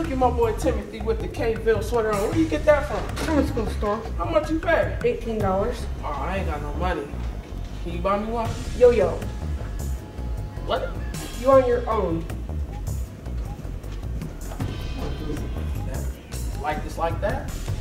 look at my boy Timothy with the Kelloggsville sweater on. Where you get that from? I went to the store. How much you pay? $18. Oh, I ain't got no money. Can you buy me one? Yo. What? You on your own. Like this like that?